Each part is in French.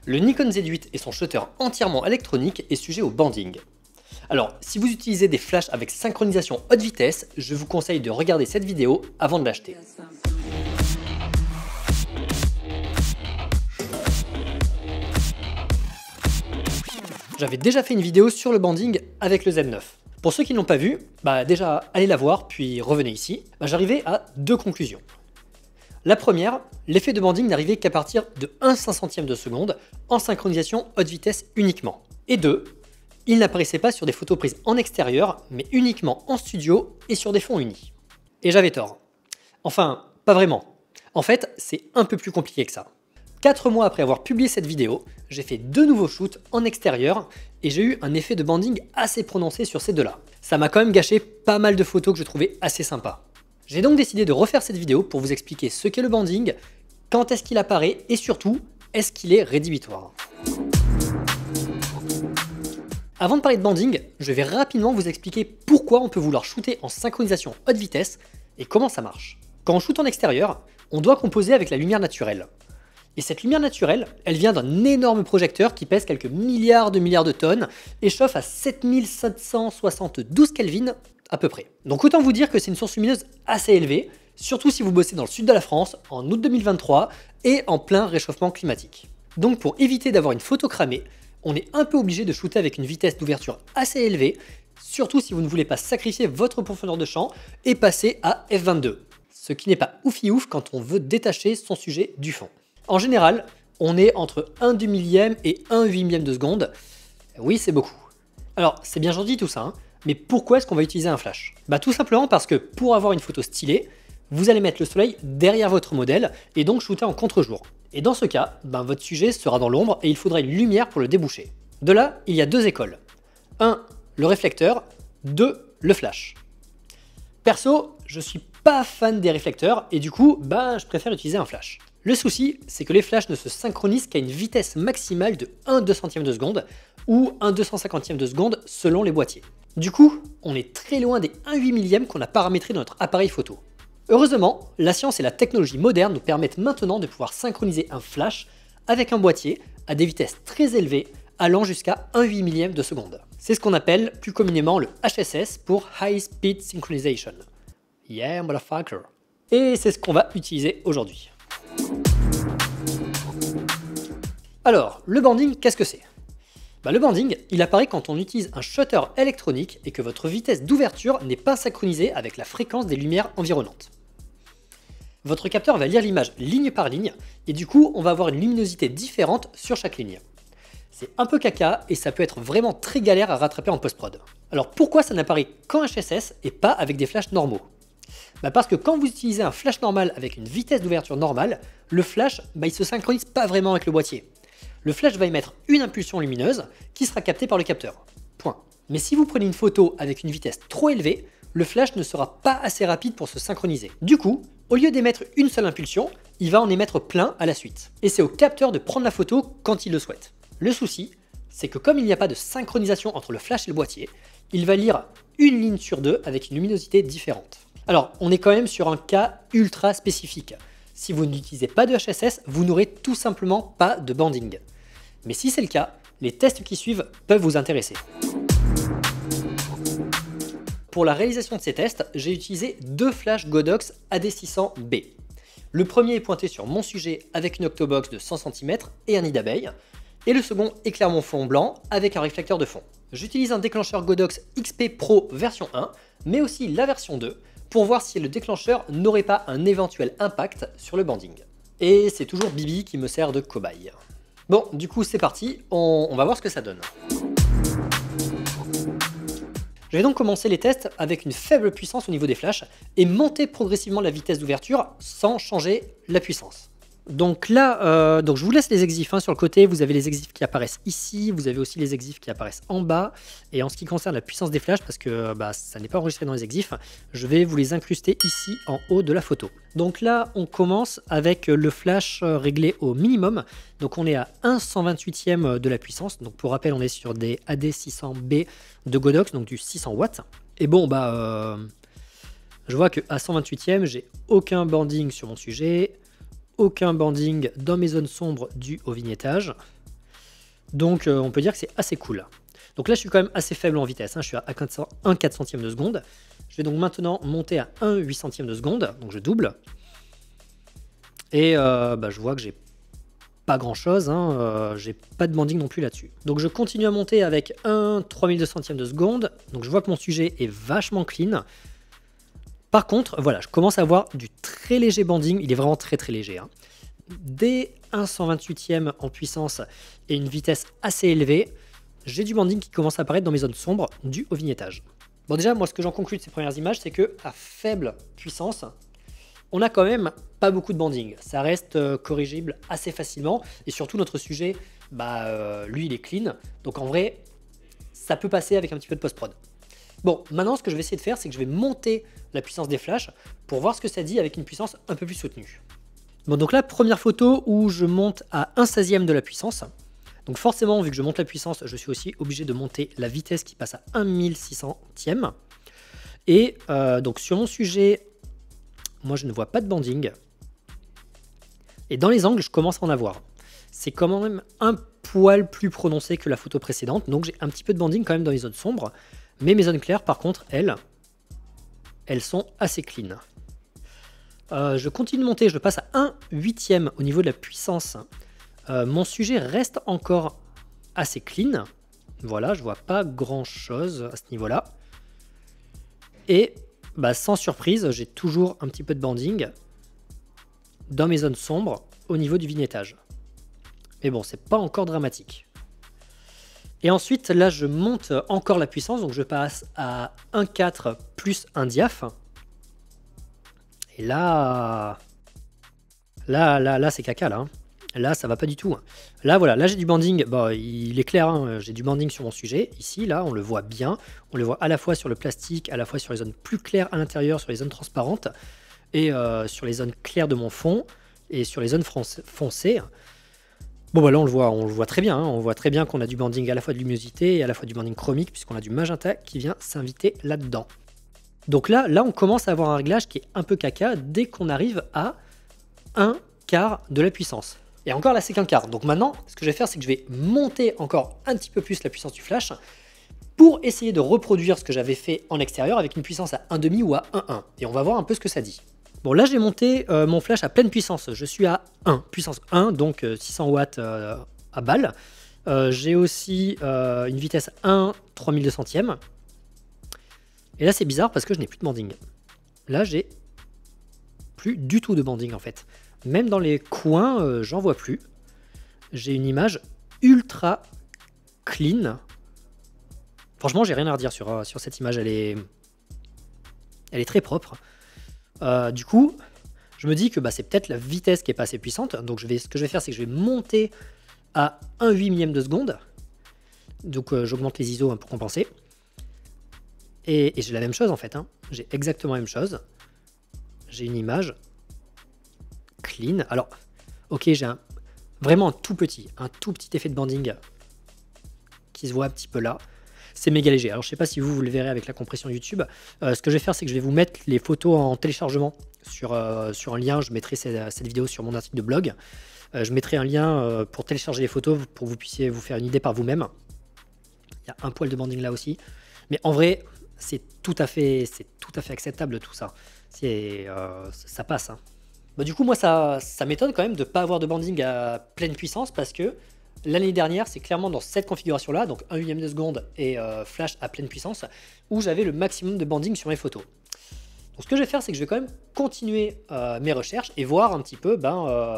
Le Nikon Z8 et son shutter entièrement électronique est sujet au banding. Alors, si vous utilisez des flashs avec synchronisation haute vitesse, je vous conseille de regarder cette vidéo avant de l'acheter. J'avais déjà fait une vidéo sur le banding avec le Z9. Pour ceux qui ne l'ont pas vu, déjà allez la voir puis revenez ici. J'arrivais à deux conclusions. La première, l'effet de banding n'arrivait qu'à partir de 1/500 de seconde en synchronisation haute vitesse uniquement. Et deux, il n'apparaissait pas sur des photos prises en extérieur, mais uniquement en studio et sur des fonds unis. Et j'avais tort. Enfin, pas vraiment. En fait, c'est un peu plus compliqué que ça. 4 mois après avoir publié cette vidéo, j'ai fait 2 nouveaux shoots en extérieur et j'ai eu un effet de banding assez prononcé sur ces deux-là. Ça m'a quand même gâché pas mal de photos que je trouvais assez sympas. J'ai donc décidé de refaire cette vidéo pour vous expliquer ce qu'est le banding, quand est-ce qu'il apparaît et surtout, est-ce qu'il est rédhibitoire. Avant de parler de banding, je vais rapidement vous expliquer pourquoi on peut vouloir shooter en synchronisation haute vitesse et comment ça marche. Quand on shoot en extérieur, on doit composer avec la lumière naturelle. Et cette lumière naturelle, elle vient d'un énorme projecteur qui pèse quelques milliards de tonnes et chauffe à 7772 Kelvin à peu près. Donc autant vous dire que c'est une source lumineuse assez élevée, surtout si vous bossez dans le sud de la France en août 2023 et en plein réchauffement climatique. Donc pour éviter d'avoir une photo cramée, on est un peu obligé de shooter avec une vitesse d'ouverture assez élevée, surtout si vous ne voulez pas sacrifier votre profondeur de champ et passer à f22, ce qui n'est pas oufi ouf quand on veut détacher son sujet du fond. En général, on est entre 1/2 millième et 1/8 de seconde. Oui, c'est beaucoup. Alors, c'est bien gentil tout ça, hein, mais pourquoi est-ce qu'on va utiliser un flash? Tout simplement parce que pour avoir une photo stylée, vous allez mettre le soleil derrière votre modèle et donc shooter en contre-jour. Et dans ce cas, votre sujet sera dans l'ombre et il faudra une lumière pour le déboucher. De là, il y a deux écoles. 1, le réflecteur, 2, le flash. Perso, je suis pas fan des réflecteurs et du coup, je préfère utiliser un flash. Le souci, c'est que les flashs ne se synchronisent qu'à une vitesse maximale de 1/200 de seconde ou 1/250 de seconde selon les boîtiers. Du coup, on est très loin des 1/8 millième qu'on a paramétré dans notre appareil photo. Heureusement, la science et la technologie moderne nous permettent maintenant de pouvoir synchroniser un flash avec un boîtier à des vitesses très élevées allant jusqu'à 1/8 millième de seconde. C'est ce qu'on appelle plus communément le HSS pour High Speed Synchronization. Yeah, motherfucker. Et c'est ce qu'on va utiliser aujourd'hui. Alors, le banding, qu'est-ce que c'est? Le banding, il apparaît quand on utilise un shutter électronique et que votre vitesse d'ouverture n'est pas synchronisée avec la fréquence des lumières environnantes. Votre capteur va lire l'image ligne par ligne et du coup, on va avoir une luminosité différente sur chaque ligne. C'est un peu caca et ça peut être vraiment très galère à rattraper en post-prod. Alors pourquoi ça n'apparaît qu'en HSS et pas avec des flashs normaux? Parce que quand vous utilisez un flash normal avec une vitesse d'ouverture normale, le flash, il se synchronise pas vraiment avec le boîtier. Le flash va émettre une impulsion lumineuse qui sera captée par le capteur. Point. Mais si vous prenez une photo avec une vitesse trop élevée, le flash ne sera pas assez rapide pour se synchroniser. Du coup, au lieu d'émettre une seule impulsion, il va en émettre plein à la suite. Et c'est au capteur de prendre la photo quand il le souhaite. Le souci, c'est que comme il n'y a pas de synchronisation entre le flash et le boîtier, il va lire une ligne sur deux avec une luminosité différente. Alors, on est quand même sur un cas ultra spécifique. Si vous n'utilisez pas de HSS, vous n'aurez tout simplement pas de banding. Mais si c'est le cas, les tests qui suivent peuvent vous intéresser. Pour la réalisation de ces tests, j'ai utilisé deux flashs Godox AD600B. Le premier est pointé sur mon sujet avec une octobox de 100 cm et un nid d'abeille, et le second éclaire mon fond blanc avec un réflecteur de fond. J'utilise un déclencheur Godox XP Pro version 1, mais aussi la version 2, pour voir si le déclencheur n'aurait pas un éventuel impact sur le banding. Et c'est toujours Bibi qui me sert de cobaye. Bon, du coup c'est parti, on va voir ce que ça donne. Je vais donc commencer les tests avec une faible puissance au niveau des flashs et monter progressivement la vitesse d'ouverture sans changer la puissance. Donc là, je vous laisse les exifs sur le côté, vous avez les exifs qui apparaissent ici, vous avez aussi les exifs qui apparaissent en bas. Et en ce qui concerne la puissance des flashs, parce que ça n'est pas enregistré dans les exifs, je vais vous les incruster ici en haut de la photo. Donc là, on commence avec le flash réglé au minimum. Donc on est à 1/128e de la puissance. Donc pour rappel, on est sur des AD600B de Godox, donc du 600 watts. Et bon, je vois qu'à 128e, j'ai aucun banding sur mon sujet. Aucun banding dans mes zones sombres dû au vignettage. Donc on peut dire que c'est assez cool. Donc là je suis quand même assez faible en vitesse, hein. Je suis à 1,4 centième de seconde. Je vais donc maintenant monter à 1,8 centième de seconde, donc je double. Et je vois que j'ai pas grand chose, hein. J'ai pas de banding non plus là-dessus. Donc je continue à monter avec 1,32 centième de seconde, donc je vois que mon sujet est vachement clean. Par contre, voilà, je commence à avoir du très léger banding, il est vraiment très très léger, hein. Dès 1/128e en puissance et une vitesse assez élevée, j'ai du banding qui commence à apparaître dans mes zones sombres dû au vignettage. Bon déjà, moi ce que j'en conclus de ces premières images, c'est que à faible puissance, on a quand même pas beaucoup de banding. Ça reste corrigible assez facilement et surtout notre sujet, lui il est clean, donc en vrai, ça peut passer avec un petit peu de post-prod. Bon, maintenant ce que je vais essayer de faire, c'est que je vais monter la puissance des flashs pour voir ce que ça dit avec une puissance un peu plus soutenue. Bon, donc là, première photo où je monte à 1/16e de la puissance. Donc forcément, vu que je monte la puissance, je suis aussi obligé de monter la vitesse qui passe à 1/1600e. Et donc sur mon sujet, moi je ne vois pas de banding. Et dans les angles, je commence à en avoir. C'est quand même un poil plus prononcé que la photo précédente, donc j'ai un petit peu de banding quand même dans les zones sombres. Mais mes zones claires, par contre, elles sont assez clean. Je continue de monter, je passe à 1/8e au niveau de la puissance. Mon sujet reste encore assez clean. Voilà, je vois pas grand chose à ce niveau-là. Et sans surprise, j'ai toujours un petit peu de banding dans mes zones sombres au niveau du vignettage. Mais bon, c'est pas encore dramatique. Et ensuite, là, je monte encore la puissance, donc je passe à 1,4 plus un diaph. Et là, c'est caca, là. Hein. Là, ça va pas du tout. Hein. Là, voilà, là, j'ai du banding. Bon, il est clair, hein, j'ai du banding sur mon sujet. Ici, là, on le voit bien. On le voit à la fois sur le plastique, à la fois sur les zones plus claires à l'intérieur, sur les zones transparentes, et sur les zones claires de mon fond, et sur les zones foncées. Bon, là, on le voit très bien. Hein. On voit très bien qu'on a du banding à la fois de luminosité et à la fois du banding chromique, puisqu'on a du magenta qui vient s'inviter là-dedans. Donc là, on commence à avoir un réglage qui est un peu caca dès qu'on arrive à 1/4 de la puissance. Et encore là, c'est qu'un quart. Donc maintenant, ce que je vais faire, c'est que je vais monter encore un petit peu plus la puissance du flash pour essayer de reproduire ce que j'avais fait en extérieur avec une puissance à 1,5 ou à 1,1. Et on va voir un peu ce que ça dit. Bon, là, j'ai monté mon flash à pleine puissance. Je suis à 1, puissance 1, donc 600 watts à balle. J'ai aussi une vitesse 1/3200e. Et là, c'est bizarre parce que je n'ai plus de banding. Là, j'ai plus du tout de banding en fait. Même dans les coins, j'en vois plus. J'ai une image ultra clean. Franchement, j'ai rien à redire sur cette image. Elle est très propre. Du coup, je me dis que c'est peut-être la vitesse qui est pas assez puissante. Donc, ce que je vais faire, c'est que je vais monter à 1/8 millième de seconde. Donc, j'augmente les ISO pour compenser. Et j'ai la même chose en fait. Hein. J'ai exactement la même chose. J'ai une image clean. Alors, ok, j'ai vraiment un tout petit effet de banding qui se voit un petit peu là. C'est méga léger. Alors, je sais pas si vous le verrez avec la compression YouTube. Ce que je vais faire, c'est que je vais vous mettre les photos en téléchargement sur un lien. Je mettrai cette vidéo sur mon article de blog. Je mettrai un lien pour télécharger les photos pour que vous puissiez vous faire une idée par vous-même. Il y a un poil de banding là aussi. Mais en vrai, c'est tout à fait acceptable tout ça. Ça passe. Hein. Du coup, moi, ça m'étonne quand même de ne pas avoir de banding à pleine puissance parce que l'année dernière, c'est clairement dans cette configuration-là, donc 1/8 de seconde et flash à pleine puissance, où j'avais le maximum de banding sur mes photos. Donc, ce que je vais faire, c'est que je vais quand même continuer mes recherches et voir un petit peu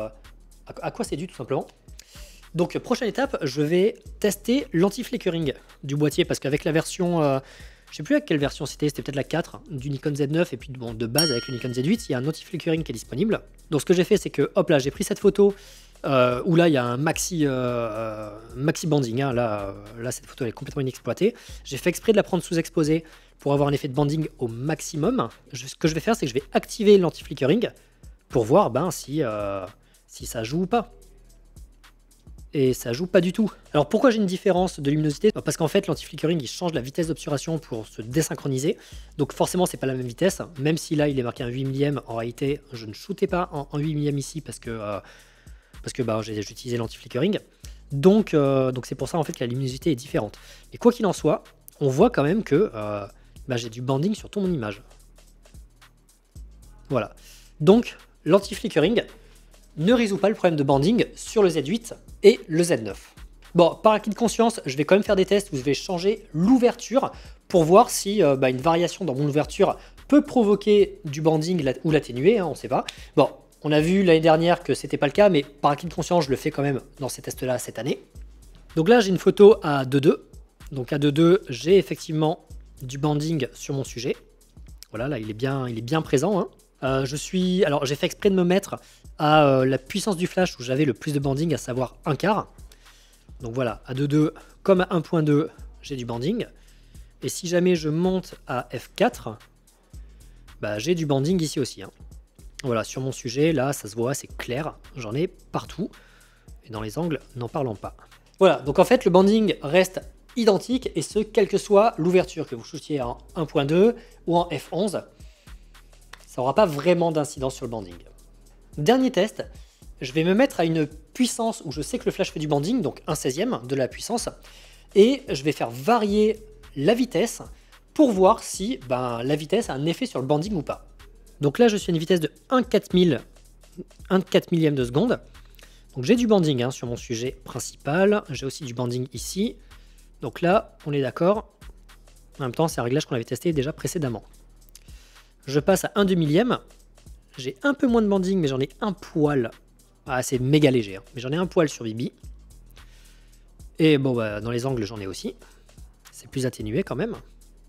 à quoi c'est dû tout simplement. Donc, prochaine étape, je vais tester l'anti-flickering du boîtier parce qu'avec la version... je sais plus à quelle version c'était peut-être la 4 du Nikon Z9 et puis bon, de base avec le Nikon Z8, il y a un anti-flickering qui est disponible. Donc ce que j'ai fait, c'est que hop là, j'ai pris cette photo où là il y a un maxi banding. Hein. Là, cette photo elle est complètement inexploitée. J'ai fait exprès de la prendre sous-exposée pour avoir un effet de banding au maximum. Ce que je vais faire, c'est que je vais activer l'anti-flickering pour voir si ça joue ou pas. Et ça joue pas du tout. Alors pourquoi j'ai une différence de luminosité? Parce qu'en fait l'anti-flickering il change la vitesse d'obturation pour se désynchroniser. Donc forcément c'est pas la même vitesse. Même si là il est marqué un 8 millième, en réalité je ne shootais pas en 8 millième ici parce que j'ai utilisé l'anti-flickering. Donc c'est pour ça en fait que la luminosité est différente. Mais quoi qu'il en soit, on voit quand même que j'ai du banding sur toute mon image. Voilà. Donc l'anti-flickering ne résout pas le problème de banding sur le Z8 et le Z9. Bon, par acquis de conscience, je vais quand même faire des tests où je vais changer l'ouverture pour voir si une variation dans mon ouverture peut provoquer du banding ou l'atténuer, hein, on ne sait pas. Bon, on a vu l'année dernière que c'était pas le cas, mais par acquis de conscience, je le fais quand même dans ces tests-là cette année. Donc là, j'ai une photo à 2.2. Donc à 2.2, j'ai effectivement du banding sur mon sujet. Voilà, là, il est bien présent. Hein. Alors, j'ai fait exprès de me mettre à la puissance du flash où j'avais le plus de banding, à savoir 1/4. Donc voilà, à 2.2 comme à 1.2, j'ai du banding. Et si jamais je monte à f4, j'ai du banding ici aussi. Hein. Voilà, sur mon sujet, là, ça se voit, c'est clair. J'en ai partout. Et dans les angles, n'en parlons pas. Voilà, donc en fait, le banding reste identique, et ce, quelle que soit l'ouverture, que vous shootiez en 1.2 ou en f11. Ça n'aura pas vraiment d'incidence sur le banding. Dernier test, je vais me mettre à une puissance où je sais que le flash fait du banding, donc 1/16e de la puissance, et je vais faire varier la vitesse pour voir si la vitesse a un effet sur le banding ou pas. Donc là, je suis à une vitesse de 1/4 millième de seconde. Donc j'ai du banding hein, sur mon sujet principal, j'ai aussi du banding ici. Donc là, on est d'accord. En même temps, c'est un réglage qu'on avait testé déjà précédemment. Je passe à 1/2 millième. J'ai un peu moins de banding, mais j'en ai un poil. Ah, c'est méga léger, hein. Mais j'en ai un poil sur Bibi. Et bon, dans les angles, j'en ai aussi. C'est plus atténué quand même.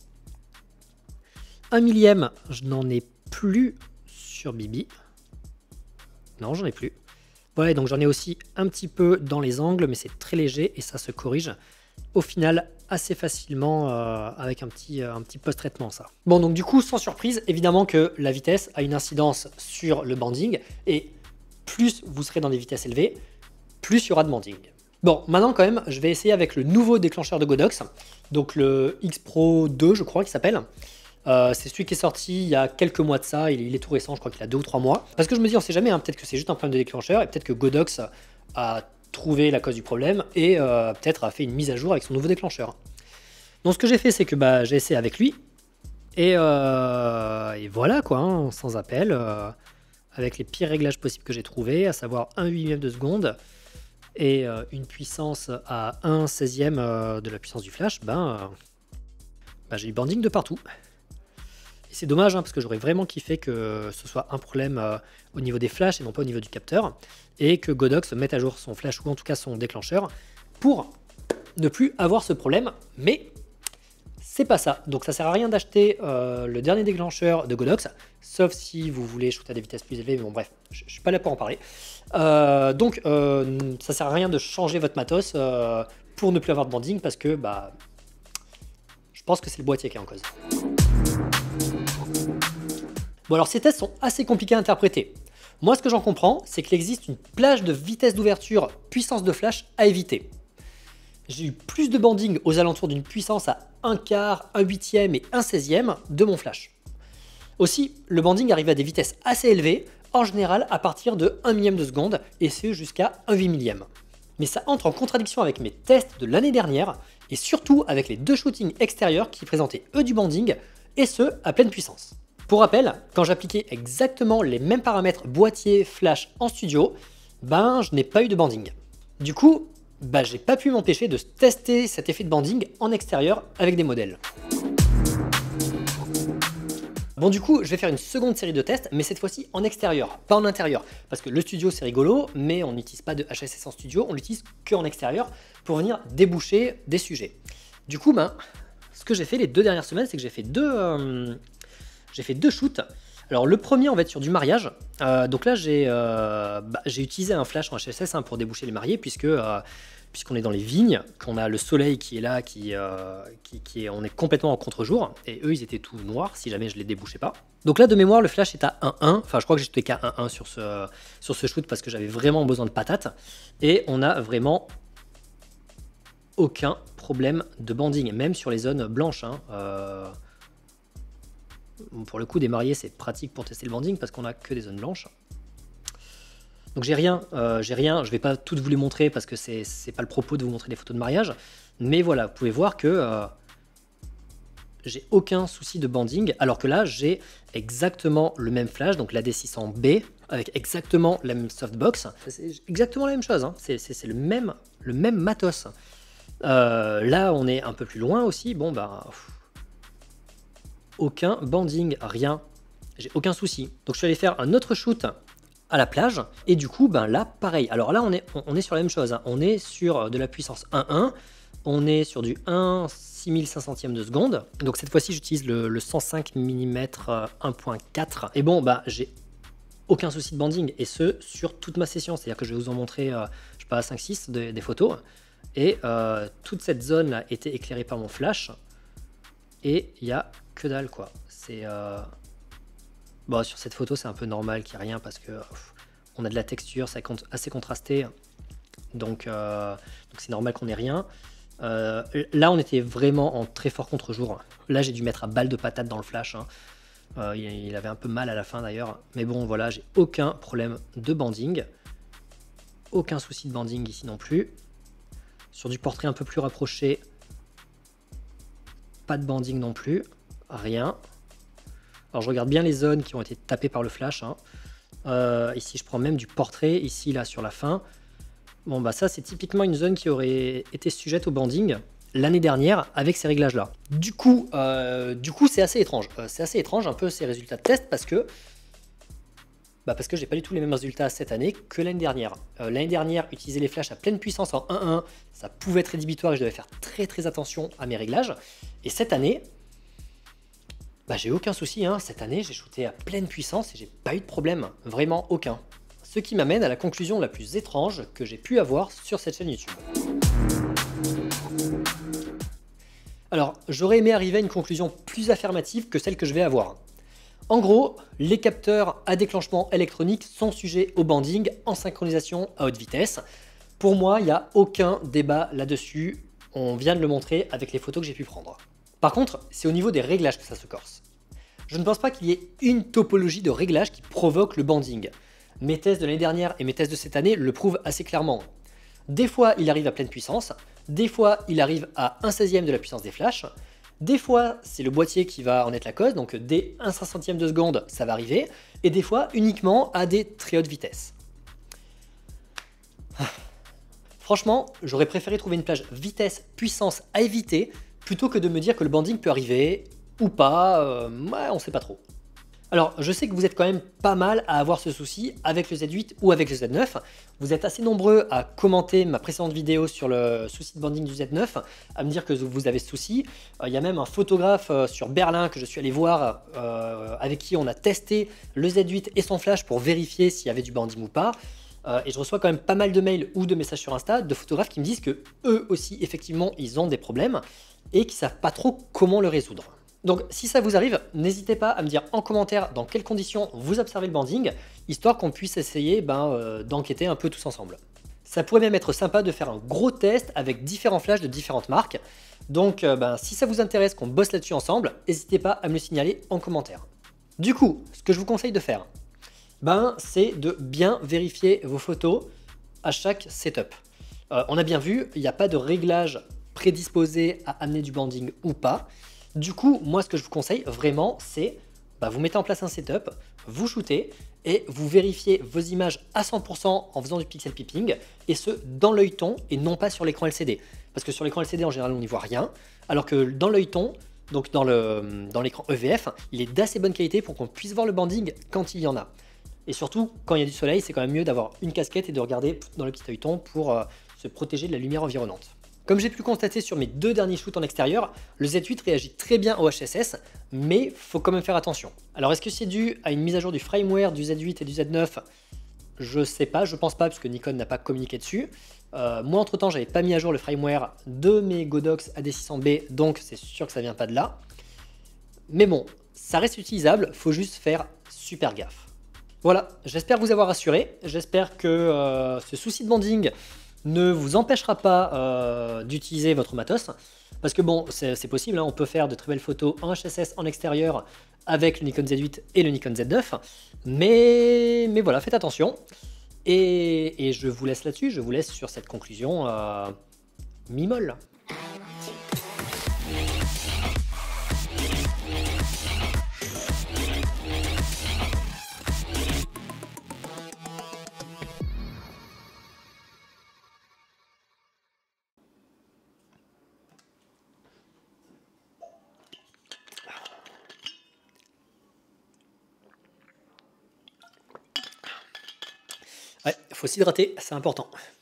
1 millième, je n'en ai plus sur Bibi. Non, j'en ai plus. Voilà, donc j'en ai aussi un petit peu dans les angles, mais c'est très léger et ça se corrige au final assez facilement avec un petit post-traitement ça. Bon, donc du coup, sans surprise, évidemment que la vitesse a une incidence sur le banding, et plus vous serez dans des vitesses élevées, plus il y aura de banding. Bon, maintenant quand même, je vais essayer avec le nouveau déclencheur de Godox, donc le X Pro 2, je crois qu'il s'appelle. C'est celui qui est sorti il y a quelques mois de ça, il est tout récent, je crois qu'il a 2 ou 3 mois. Parce que je me dis, on sait jamais, hein, peut-être que c'est juste un problème de déclencheur, et peut-être que Godox a trouvé la cause du problème, et peut-être a fait une mise à jour avec son nouveau déclencheur. Donc ce que j'ai fait, c'est que j'ai essayé avec lui, et voilà quoi, hein, sans appel, avec les pires réglages possibles que j'ai trouvés, à savoir 1/8 de seconde, et une puissance à 1/16e de la puissance du flash, j'ai du banding de partout. Et c'est dommage hein, parce que j'aurais vraiment kiffé que ce soit un problème au niveau des flashs et non pas au niveau du capteur, et que Godox mette à jour son flash ou en tout cas son déclencheur pour ne plus avoir ce problème, mais c'est pas ça. Donc ça sert à rien d'acheter le dernier déclencheur de Godox, sauf si vous voulez shooter à des vitesses plus élevées, mais bon bref, je suis pas là pour en parler. Ça sert à rien de changer votre matos pour ne plus avoir de banding, parce que je pense que c'est le boîtier qui est en cause. Bon, alors ces tests sont assez compliqués à interpréter. Moi, ce que j'en comprends, c'est qu'il existe une plage de vitesse d'ouverture, puissance de flash à éviter. J'ai eu plus de banding aux alentours d'une puissance à 1/4, 1/8e et 1/16e de mon flash. Aussi, le banding arrive à des vitesses assez élevées, en général à partir de 1 millième de seconde, et c'est jusqu'à 1/8 millième. Mais ça entre en contradiction avec mes tests de l'année dernière, et surtout avec les 2 shootings extérieurs qui présentaient eux du banding, et ce à pleine puissance. Pour rappel, quand j'appliquais exactement les mêmes paramètres boîtier flash en studio, je n'ai pas eu de banding. Du coup, j'ai pas pu m'empêcher de tester cet effet de banding en extérieur avec des modèles. Bon, du coup, je vais faire une seconde série de tests, mais cette fois-ci en extérieur, pas en intérieur. Parce que le studio, c'est rigolo, mais on n'utilise pas de HSS en studio, on l'utilise qu'en extérieur pour venir déboucher des sujets. Du coup, ce que j'ai fait les 2 dernières semaines, c'est que j'ai fait deux shoots. Alors le premier, on va être sur du mariage. Donc là, j'ai utilisé un flash en HSS pour déboucher les mariés, puisqu'on est dans les vignes, qu'on a le soleil qui est là, on est complètement en contre-jour, et eux, ils étaient tout noirs si jamais je les débouchais pas. Donc là, de mémoire, le flash est à 1.1. Enfin, je crois que j'étais qu'à 1.1 sur ce shoot parce que j'avais vraiment besoin de patates. Et on a vraiment aucun problème de banding, même sur les zones blanches. Pour le coup, des mariés, c'est pratique pour tester le banding parce qu'on a que des zones blanches. Donc j'ai rien, je vais pas toutes vous les montrer parce que c'est pas le propos de vous montrer des photos de mariage. Mais voilà, vous pouvez voir que j'ai aucun souci de banding, alors que là j'ai exactement le même flash, donc la D600B, avec exactement la même softbox. C'est exactement la même chose, hein. C'est le même matos. Là on est un peu plus loin aussi, bon bah... aucun banding, rien. J'ai aucun souci. Donc je suis allé faire un autre shoot à la plage, et du coup, ben là, pareil. Alors là, on est sur la même chose, hein. On est sur de la puissance 1.1, on est sur du 1/6500 de seconde. Donc cette fois-ci, j'utilise le 105 mm 1.4. Et bon, bah j'ai aucun souci de banding, et ce, sur toute ma session. C'est-à-dire que je vais vous en montrer, je sais pas, 5-6 des photos. Et toute cette zone-là était éclairée par mon flash, et il n'y a que dalle, quoi. C'est... Bon, sur cette photo, c'est un peu normal qu'il n'y ait rien parce que on a de la texture, c'est assez contrasté. Donc c'est normal qu'on ait rien. Là, on était vraiment en très fort contre-jour. Là, j'ai dû mettre à balle de patate dans le flash, hein. Il avait un peu mal à la fin d'ailleurs. Mais bon, voilà, j'ai aucun problème de banding. Aucun souci de banding ici non plus. Sur du portrait un peu plus rapproché, pas de banding non plus. Rien. Alors je regarde bien les zones qui ont été tapées par le flash, hein. Ici je prends même du portrait, ici là sur la fin. Bon bah ça c'est typiquement une zone qui aurait été sujette au banding l'année dernière avec ces réglages là. Du coup c'est assez étrange. C'est assez étrange un peu ces résultats de test parce que j'ai pas du tout les mêmes résultats cette année que l'année dernière. L'année dernière, utiliser les flashs à pleine puissance en 1.1, ça pouvait être rédhibitoire et je devais faire très attention à mes réglages. Et cette année, bah, j'ai aucun souci, hein. Cette année j'ai shooté à pleine puissance et j'ai pas eu de problème, vraiment aucun. Ce qui m'amène à la conclusion la plus étrange que j'ai pu avoir sur cette chaîne YouTube. Alors j'aurais aimé arriver à une conclusion plus affirmative que celle que je vais avoir. En gros, les capteurs à déclenchement électronique sont sujets au banding en synchronisation à haute vitesse. Pour moi, il n'y a aucun débat là-dessus, on vient de le montrer avec les photos que j'ai pu prendre. Par contre, c'est au niveau des réglages que ça se corse. Je ne pense pas qu'il y ait une topologie de réglage qui provoque le banding. Mes tests de l'année dernière et mes tests de cette année le prouvent assez clairement. Des fois, il arrive à pleine puissance, des fois, il arrive à 1/16e de la puissance des flashs, des fois, c'est le boîtier qui va en être la cause, donc dès 1/500e de seconde, ça va arriver, et des fois, uniquement à des très hautes vitesses. Franchement, j'aurais préféré trouver une plage vitesse, puissance à éviter, plutôt que de me dire que le banding peut arriver, ou pas, ouais, on sait pas trop. Alors, je sais que vous êtes quand même pas mal à avoir ce souci avec le Z8 ou avec le Z9. Vous êtes assez nombreux à commenter ma précédente vidéo sur le souci de banding du Z9, à me dire que vous avez ce souci. Il y a même un photographe sur Berlin que je suis allé voir, avec qui on a testé le Z8 et son flash pour vérifier s'il y avait du banding ou pas. Et je reçois quand même pas mal de mails ou de messages sur Insta de photographes qui me disent que eux aussi, effectivement, ils ont des problèmes et qui savent pas trop comment le résoudre. Donc si ça vous arrive, n'hésitez pas à me dire en commentaire dans quelles conditions vous observez le banding, histoire qu'on puisse essayer d'enquêter un peu tous ensemble. Ça pourrait même être sympa de faire un gros test avec différents flashs de différentes marques. Donc si ça vous intéresse qu'on bosse là-dessus ensemble, n'hésitez pas à me le signaler en commentaire. Du coup, ce que je vous conseille de faire, c'est de bien vérifier vos photos à chaque setup. On a bien vu, il n'y a pas de réglage prédisposé à amener du banding ou pas. Du coup, moi ce que je vous conseille vraiment, c'est vous mettez en place un setup, vous shootez et vous vérifiez vos images à 100% en faisant du pixel peeping, et ce dans l'œilleton et non pas sur l'écran LCD. Parce que sur l'écran LCD en général on n'y voit rien, alors que dans l'œilleton, donc dans l'écran EVF, il est d'assez bonne qualité pour qu'on puisse voir le banding quand il y en a. Et surtout, quand il y a du soleil, c'est quand même mieux d'avoir une casquette et de regarder dans le petit œilleton pour se protéger de la lumière environnante. Comme j'ai pu le constater sur mes deux derniers shoots en extérieur, le Z8 réagit très bien au HSS, mais faut quand même faire attention. Alors est-ce que c'est dû à une mise à jour du firmware du Z8 et du Z9? Je sais pas, je pense pas, parce que Nikon n'a pas communiqué dessus. Moi entre temps, j'avais pas mis à jour le firmware de mes Godox AD600B, donc c'est sûr que ça vient pas de là. Mais bon, ça reste utilisable, faut juste faire super gaffe. Voilà, j'espère vous avoir rassuré, j'espère que ce souci de banding ne vous empêchera pas d'utiliser votre matos, parce que bon, c'est possible, hein, on peut faire de très belles photos en HSS en extérieur avec le Nikon Z8 et le Nikon Z9, mais voilà, faites attention. Et je vous laisse là-dessus, je vous laisse sur cette conclusion mi-molle. Ouais, faut s'hydrater, c'est important.